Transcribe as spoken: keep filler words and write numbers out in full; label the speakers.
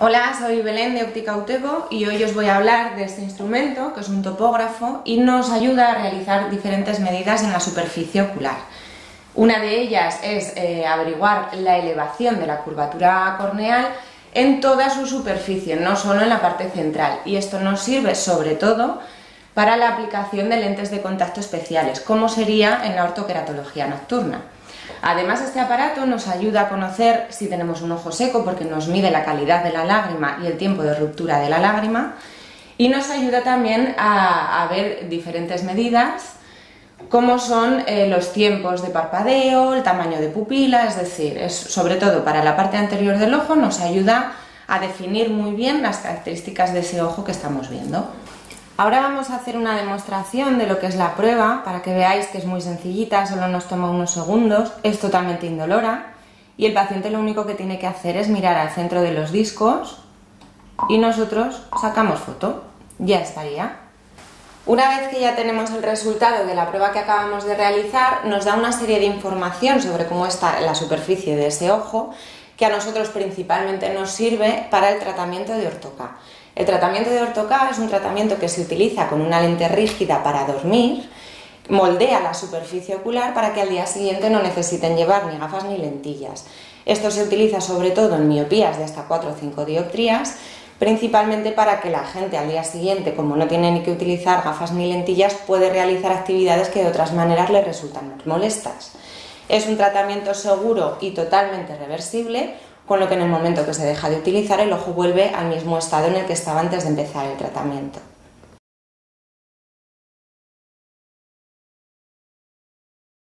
Speaker 1: Hola, soy Belén de Óptica Utego y hoy os voy a hablar de este instrumento, que es un topógrafo y nos ayuda a realizar diferentes medidas en la superficie ocular. Una de ellas es eh, averiguar la elevación de la curvatura corneal en toda su superficie, no solo en la parte central, y esto nos sirve sobre todo para la aplicación de lentes de contacto especiales, como sería en la ortoqueratología nocturna. Además, este aparato nos ayuda a conocer si tenemos un ojo seco porque nos mide la calidad de la lágrima y el tiempo de ruptura de la lágrima, y nos ayuda también a, a ver diferentes medidas como son eh, los tiempos de parpadeo, el tamaño de pupila, es decir, es, sobre todo para la parte anterior del ojo nos ayuda a definir muy bien las características de ese ojo que estamos viendo. Ahora vamos a hacer una demostración de lo que es la prueba para que veáis que es muy sencillita, solo nos toma unos segundos, es totalmente indolora y el paciente lo único que tiene que hacer es mirar al centro de los discos y nosotros sacamos foto, ya estaría. Una vez que ya tenemos el resultado de la prueba que acabamos de realizar, nos da una serie de información sobre cómo está la superficie de ese ojo, que a nosotros principalmente nos sirve para el tratamiento de orto-K. El tratamiento de orto-K es un tratamiento que se utiliza con una lente rígida para dormir, moldea la superficie ocular para que al día siguiente no necesiten llevar ni gafas ni lentillas. Esto se utiliza sobre todo en miopías de hasta cuatro o cinco dioptrías, principalmente para que la gente al día siguiente, como no tiene ni que utilizar gafas ni lentillas, puede realizar actividades que de otras maneras le resultan molestas. Es un tratamiento seguro y totalmente reversible, con lo que en el momento que se deja de utilizar el ojo vuelve al mismo estado en el que estaba antes de empezar el tratamiento.